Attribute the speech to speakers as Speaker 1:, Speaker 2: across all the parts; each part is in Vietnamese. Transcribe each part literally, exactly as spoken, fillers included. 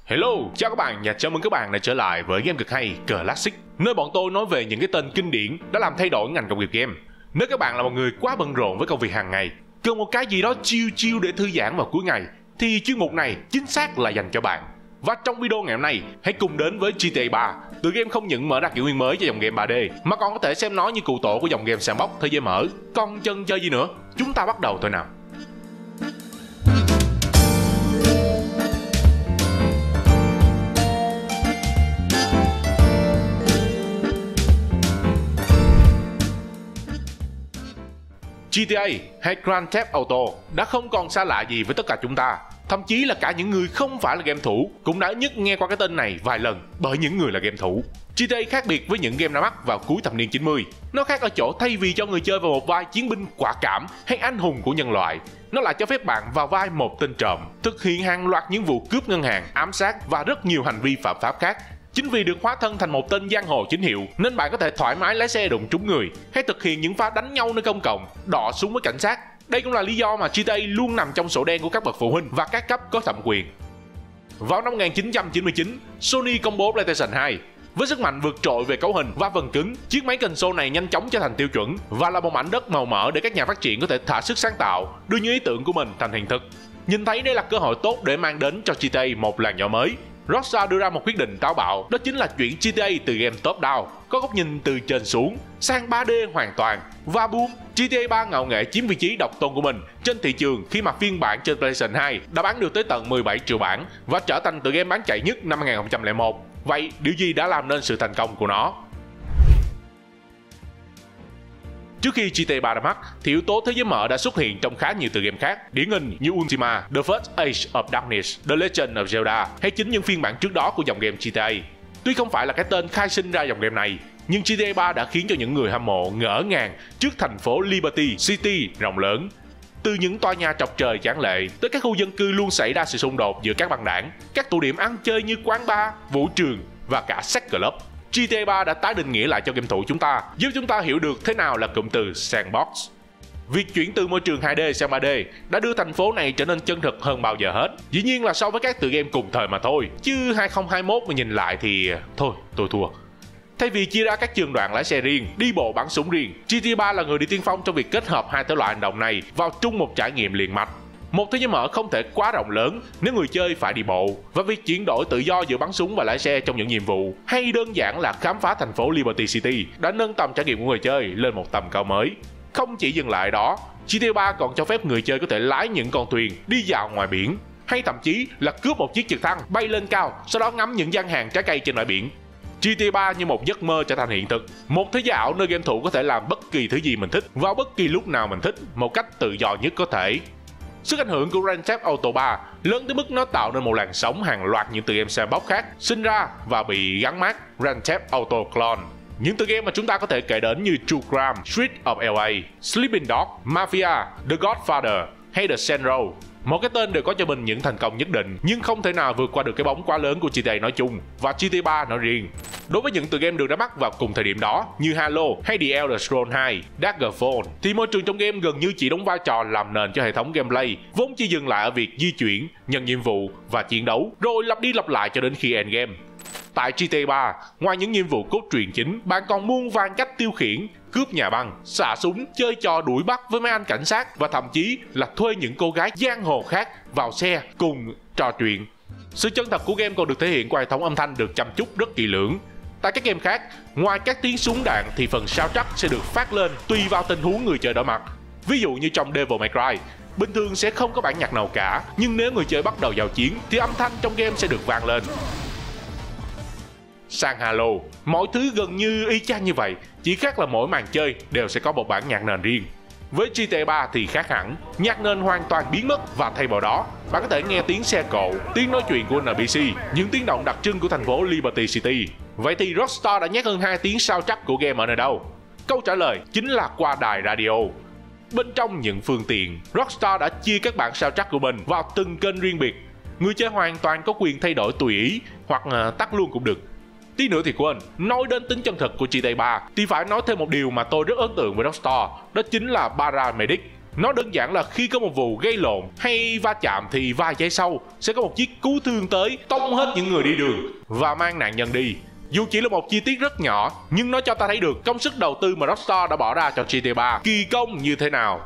Speaker 1: Hello, chào các bạn và chào mừng các bạn đã trở lại với game cực hay Classic, nơi bọn tôi nói về những cái tên kinh điển đã làm thay đổi ngành công nghiệp game. Nếu các bạn là một người quá bận rộn với công việc hàng ngày, cần một cái gì đó chill chill để thư giãn vào cuối ngày, thì chuyên mục này chính xác là dành cho bạn. Và trong video ngày hôm nay, hãy cùng đến với giê tê a ba. Tựa game không những mở ra kỷ nguyên mới cho dòng game ba D, mà còn có thể xem nó như cụ tổ của dòng game sandbox thế giới mở. Còn chân chơi gì nữa, chúng ta bắt đầu thôi nào. giê tê a hay Grand Theft Auto đã không còn xa lạ gì với tất cả chúng ta. Thậm chí là cả những người không phải là game thủ cũng đã nhất nghe qua cái tên này vài lần bởi những người là game thủ. giê tê a khác biệt với những game ra mắt vào cuối thập niên chín mươi. Nó khác ở chỗ thay vì cho người chơi vào một vai chiến binh quả cảm hay anh hùng của nhân loại, nó lại cho phép bạn vào vai một tên trộm, thực hiện hàng loạt những vụ cướp ngân hàng, ám sát và rất nhiều hành vi phạm pháp khác. Chính vì được hóa thân thành một tên giang hồ chính hiệu nên bạn có thể thoải mái lái xe đụng trúng người hay thực hiện những pha đánh nhau nơi công cộng, đọ súng với cảnh sát. Đây cũng là lý do mà giê tê a luôn nằm trong sổ đen của các bậc phụ huynh và các cấp có thẩm quyền. Vào năm một nghìn chín trăm chín mươi chín, Sony công bố PlayStation hai. Với sức mạnh vượt trội về cấu hình và phần cứng, chiếc máy console này nhanh chóng trở thành tiêu chuẩn và là một mảnh đất màu mỡ để các nhà phát triển có thể thỏa sức sáng tạo, đưa những ý tưởng của mình thành hiện thực. Nhìn thấy đây là cơ hội tốt để mang đến cho giê tê a một làn gió mới, Rockstar đưa ra một quyết định táo bạo, đó chính là chuyển giê tê a từ game top down, có góc nhìn từ trên xuống, sang ba D hoàn toàn. Và boom, giê tê a ba ngạo nghệ chiếm vị trí độc tôn của mình trên thị trường khi mà phiên bản trên PlayStation hai đã bán được tới tận mười bảy triệu bản và trở thành tựa game bán chạy nhất năm hai nghìn không trăm lẻ một. Vậy điều gì đã làm nên sự thành công của nó? Trước khi giê tê a ba ra mắt, thì yếu tố thế giới mở đã xuất hiện trong khá nhiều tựa game khác, điển hình như Ultima, The First Age of Darkness, The Legend of Zelda hay chính những phiên bản trước đó của dòng game giê tê a. Tuy không phải là cái tên khai sinh ra dòng game này, nhưng giê tê a ba đã khiến cho những người hâm mộ ngỡ ngàng trước thành phố Liberty City rộng lớn. Từ những tòa nhà chọc trời tráng lệ tới các khu dân cư luôn xảy ra sự xung đột giữa các băng đảng, các tụ điểm ăn chơi như quán bar, vũ trường và cả sex club, giê tê a ba đã tái định nghĩa lại cho game thủ chúng ta, giúp chúng ta hiểu được thế nào là cụm từ sandbox. Việc chuyển từ môi trường hai D sang ba D đã đưa thành phố này trở nên chân thực hơn bao giờ hết. Dĩ nhiên là so với các tựa game cùng thời mà thôi, chứ hai không hai mốt mà nhìn lại thì thôi, tôi thua. Thay vì chia ra các trường đoạn lái xe riêng, đi bộ bắn súng riêng, giê tê a ba là người đi tiên phong trong việc kết hợp hai thể loại hành động này vào chung một trải nghiệm liền mạch. Một thế giới mở không thể quá rộng lớn nếu người chơi phải đi bộ, và việc chuyển đổi tự do giữa bắn súng và lái xe trong những nhiệm vụ, hay đơn giản là khám phá thành phố Liberty City, đã nâng tầm trải nghiệm của người chơi lên một tầm cao mới. Không chỉ dừng lại đó, giê tê a ba còn cho phép người chơi có thể lái những con thuyền đi dạo ngoài biển, hay thậm chí là cướp một chiếc trực thăng bay lên cao, sau đó ngắm những gian hàng trái cây trên bãi biển. giê tê a ba như một giấc mơ trở thành hiện thực, một thế giới ảo nơi game thủ có thể làm bất kỳ thứ gì mình thích vào bất kỳ lúc nào mình thích một cách tự do nhất có thể. Sức ảnh hưởng của Grand Theft Auto ba lớn tới mức nó tạo nên một làn sóng hàng loạt những tựa game sandbox khác sinh ra và bị gắn mác Grand Theft Auto Clone. Những tựa game mà chúng ta có thể kể đến như True Crime, Street of lờ a, Sleeping Dogs, Mafia, The Godfather hay The Saints Row. Mỗi cái tên đều có cho mình những thành công nhất định, nhưng không thể nào vượt qua được cái bóng quá lớn của giê tê a nói chung và giê tê a ba nói riêng. Đối với những tựa game được ra mắt vào cùng thời điểm đó như Halo hay The Elder Scrolls hai, Daggerfall, thì môi trường trong game gần như chỉ đóng vai trò làm nền cho hệ thống gameplay, vốn chỉ dừng lại ở việc di chuyển, nhận nhiệm vụ và chiến đấu, rồi lặp đi lặp lại cho đến khi endgame. Tại giê tê a ba, ngoài những nhiệm vụ cốt truyện chính, bạn còn muôn vàn cách tiêu khiển, cướp nhà băng, xả súng, chơi trò đuổi bắt với mấy anh cảnh sát và thậm chí là thuê những cô gái giang hồ khác vào xe cùng trò chuyện. Sự chân thật của game còn được thể hiện qua hệ thống âm thanh được chăm chút rất kỹ lưỡng. Tại các game khác, ngoài các tiếng súng đạn thì phần soundtrack sẽ được phát lên tùy vào tình huống người chơi đối mặt. Ví dụ như trong Devil May Cry, bình thường sẽ không có bản nhạc nào cả, nhưng nếu người chơi bắt đầu vào chiến thì âm thanh trong game sẽ được vang lên. Sang Halo, mọi thứ gần như y chang như vậy, chỉ khác là mỗi màn chơi đều sẽ có một bản nhạc nền riêng. Với giê tê a ba thì khác hẳn, nhạc nền hoàn toàn biến mất và thay vào đó, bạn có thể nghe tiếng xe cộ, tiếng nói chuyện của en pê xê, những tiếng động đặc trưng của thành phố Liberty City. Vậy thì Rockstar đã nhét hơn hai tiếng soundtrack của game ở nơi đâu? Câu trả lời chính là qua đài radio. Bên trong những phương tiện, Rockstar đã chia các bản soundtrack của mình vào từng kênh riêng biệt. Người chơi hoàn toàn có quyền thay đổi tùy ý hoặc uh, tắt luôn cũng được. Tí nữa thì quên, nói đến tính chân thực của giê tê a ba thì phải nói thêm một điều mà tôi rất ấn tượng với Rockstar, đó chính là Paramedic. Nó đơn giản là khi có một vụ gây lộn hay va chạm thì vài giây sau sẽ có một chiếc cứu thương tới tông hết những người đi đường và mang nạn nhân đi. Dù chỉ là một chi tiết rất nhỏ, nhưng nó cho ta thấy được công sức đầu tư mà Rockstar đã bỏ ra cho G T A ba kỳ công như thế nào.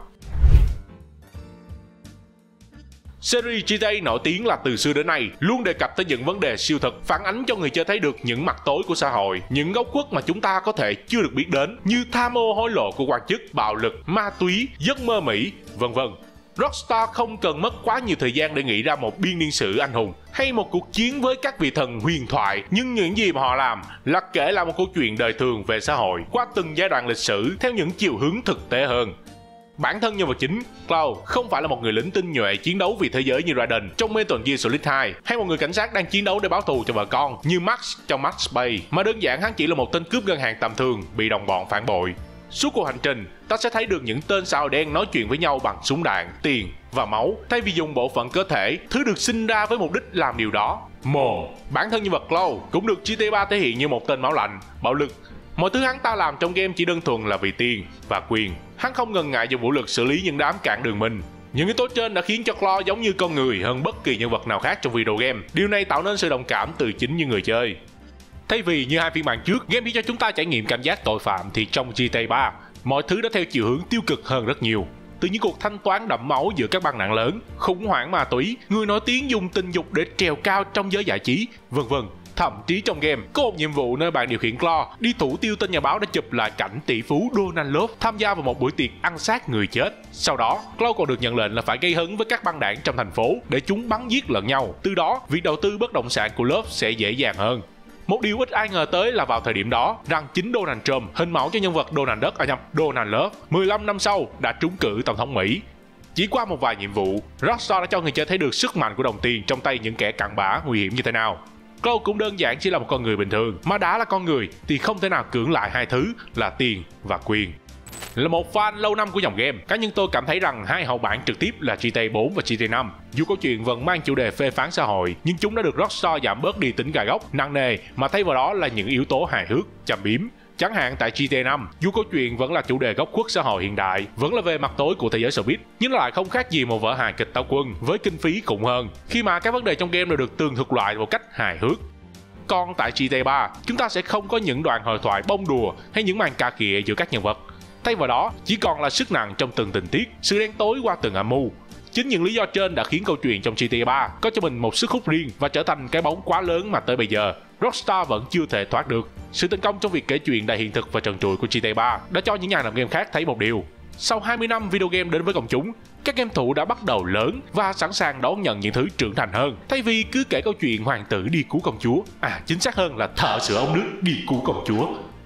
Speaker 1: Series G T A nổi tiếng là từ xưa đến nay luôn đề cập tới những vấn đề siêu thực, phản ánh cho người chơi thấy được những mặt tối của xã hội, những góc khuất mà chúng ta có thể chưa được biết đến, như tham ô hối lộ của quan chức, bạo lực, ma túy, giấc mơ Mỹ, vân vân. Rockstar không cần mất quá nhiều thời gian để nghĩ ra một biên niên sử anh hùng hay một cuộc chiến với các vị thần huyền thoại, nhưng những gì mà họ làm là kể lại một câu chuyện đời thường về xã hội qua từng giai đoạn lịch sử theo những chiều hướng thực tế hơn. Bản thân nhân vật chính, Cloud, không phải là một người lính tinh nhuệ chiến đấu vì thế giới như Raiden trong Metal Gear Solid hai, hay một người cảnh sát đang chiến đấu để báo thù cho vợ con như Max trong Max Payne, mà đơn giản hắn chỉ là một tên cướp ngân hàng tầm thường bị đồng bọn phản bội. Suốt cuộc hành trình, ta sẽ thấy được những tên sao đen nói chuyện với nhau bằng súng đạn, tiền và máu, thay vì dùng bộ phận cơ thể, thứ được sinh ra với mục đích làm điều đó. Mồm. Bản thân nhân vật Cloud cũng được G T A ba thể hiện như một tên máu lạnh, bạo lực. Mọi thứ hắn ta làm trong game chỉ đơn thuần là vì tiền và quyền. Hắn không ngần ngại dùng vũ lực xử lý những đám cản đường mình. Những yếu tố trên đã khiến cho Cloud giống như con người hơn bất kỳ nhân vật nào khác trong video game. Điều này tạo nên sự đồng cảm từ chính những người chơi. Thay vì như hai phiên bản trước, game chỉ cho chúng ta trải nghiệm cảm giác tội phạm, thì trong G T A ba, mọi thứ đã theo chiều hướng tiêu cực hơn rất nhiều. Từ những cuộc thanh toán đẫm máu giữa các băng đảng lớn, khủng hoảng ma túy, người nổi tiếng dùng tình dục để trèo cao trong giới giải trí, vân vân. Thậm chí trong game, có một nhiệm vụ nơi bạn điều khiển Cloud đi thủ tiêu tên nhà báo đã chụp lại cảnh tỷ phú Donald Love tham gia vào một buổi tiệc ăn xác người chết. Sau đó, Cloud còn được nhận lệnh là phải gây hấn với các băng đảng trong thành phố để chúng bắn giết lẫn nhau. Từ đó, việc đầu tư bất động sản của Love sẽ dễ dàng hơn. Một điều ít ai ngờ tới là vào thời điểm đó, rằng chính Donald Trump, hình mẫu cho nhân vật Donald Duck, à nhầm, Donald Love, mười lăm năm sau đã trúng cử tổng thống Mỹ. Chỉ qua một vài nhiệm vụ, Rockstar đã cho người chơi thấy được sức mạnh của đồng tiền trong tay những kẻ cặn bã nguy hiểm như thế nào. Cloud cũng đơn giản chỉ là một con người bình thường, mà đã là con người thì không thể nào cưỡng lại hai thứ là tiền và quyền. Là một fan lâu năm của dòng game, cá nhân tôi cảm thấy rằng hai hậu bản trực tiếp là G T A bốn và G T A năm. Dù câu chuyện vẫn mang chủ đề phê phán xã hội, nhưng chúng đã được Rockstar giảm bớt đi tính gài góc, nặng nề, mà thay vào đó là những yếu tố hài hước, châm biếm. Chẳng hạn tại G T A năm, dù câu chuyện vẫn là chủ đề góc khuất xã hội hiện đại, vẫn là về mặt tối của thế giới showbiz, nhưng lại không khác gì một vở hài kịch táo quân với kinh phí khủng hơn, khi mà các vấn đề trong game đều được tường thuật lại một cách hài hước. Còn tại G T A ba, chúng ta sẽ không có những đoạn hội thoại bông đùa hay những màn cà khịa giữa các nhân vật. Thay vào đó, chỉ còn là sức nặng trong từng tình tiết, sự đen tối qua từng âm mưu. Chính những lý do trên đã khiến câu chuyện trong G T A ba có cho mình một sức hút riêng và trở thành cái bóng quá lớn mà tới bây giờ Rockstar vẫn chưa thể thoát được. Sự thành công trong việc kể chuyện đầy hiện thực và trần trụi của G T A ba đã cho những nhà làm game khác thấy một điều. Sau hai mươi năm video game đến với công chúng, các game thủ đã bắt đầu lớn và sẵn sàng đón nhận những thứ trưởng thành hơn, thay vì cứ kể câu chuyện hoàng tử đi cứu công chúa. À, chính xác hơn là thợ sửa ống nước đi cứu công chúa.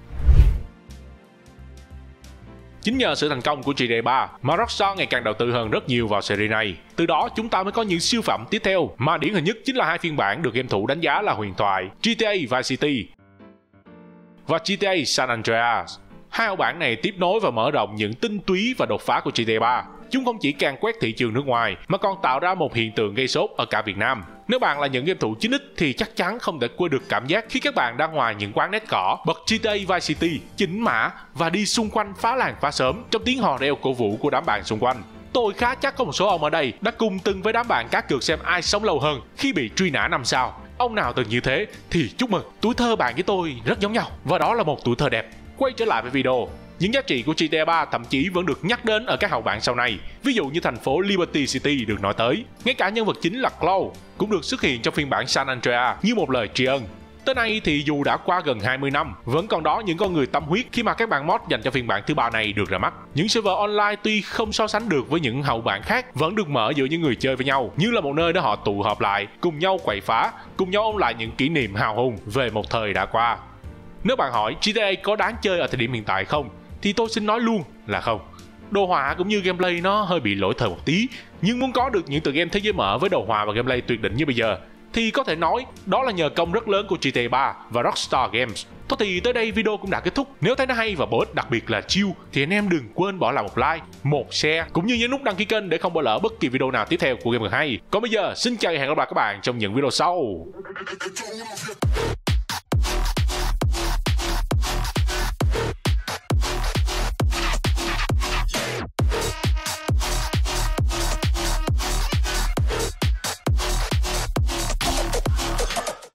Speaker 1: Chính nhờ sự thành công của G T A ba mà Rockstar ngày càng đầu tư hơn rất nhiều vào series này. Từ đó chúng ta mới có những siêu phẩm tiếp theo, mà điển hình nhất chính là hai phiên bản được game thủ đánh giá là huyền thoại, G T A Vice City và G T A San Andreas. Hai hậu bản này tiếp nối và mở rộng những tinh túy và đột phá của G T A ba. Chúng không chỉ càn quét thị trường nước ngoài mà còn tạo ra một hiện tượng gây sốt ở cả Việt Nam. Nếu bạn là những game thủ chín ích thì chắc chắn không thể quên được cảm giác khi các bạn đang ngoài những quán nét cỏ, bật G T A Vice City, chỉnh mã và đi xung quanh phá làng phá xóm trong tiếng hò reo cổ vũ của đám bạn xung quanh. Tôi khá chắc có một số ông ở đây đã cùng từng với đám bạn cá cược xem ai sống lâu hơn khi bị truy nã năm sao. Ông nào từng như thế thì chúc mừng, tuổi thơ bạn với tôi rất giống nhau và đó là một tuổi thơ đẹp. Quay trở lại với video, những giá trị của G T A ba thậm chí vẫn được nhắc đến ở các hậu bản sau này, ví dụ như thành phố Liberty City được nói tới. Ngay cả nhân vật chính là Cloud cũng được xuất hiện trong phiên bản San Andreas như một lời tri ân. Tới nay thì dù đã qua gần hai mươi năm, vẫn còn đó những con người tâm huyết khi mà các bản mod dành cho phiên bản thứ ba này được ra mắt. Những server online tuy không so sánh được với những hậu bản khác vẫn được mở giữa những người chơi với nhau, như là một nơi để họ tụ họp lại, cùng nhau quậy phá, cùng nhau ôn lại những kỷ niệm hào hùng về một thời đã qua. Nếu bạn hỏi G T A có đáng chơi ở thời điểm hiện tại không, thì tôi xin nói luôn là không. Đồ họa cũng như gameplay nó hơi bị lỗi thời một tí, nhưng muốn có được những tựa game thế giới mở với đồ họa và gameplay tuyệt đỉnh như bây giờ thì có thể nói đó là nhờ công rất lớn của G T A ba và Rockstar Games. Thôi thì tới đây video cũng đã kết thúc. Nếu thấy nó hay và bổ ích, đặc biệt là chill, thì anh em đừng quên bỏ lại một like, một share cũng như nhấn nút đăng ký kênh để không bỏ lỡ bất kỳ video nào tiếp theo của Gamer hay. Còn bây giờ xin chào và hẹn gặp lại các bạn trong những video sau.